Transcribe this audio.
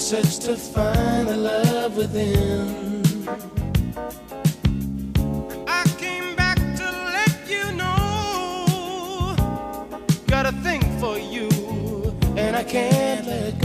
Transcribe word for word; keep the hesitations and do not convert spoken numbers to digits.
search to find the love within. I came back to let you know, got a thing for you, and I can't let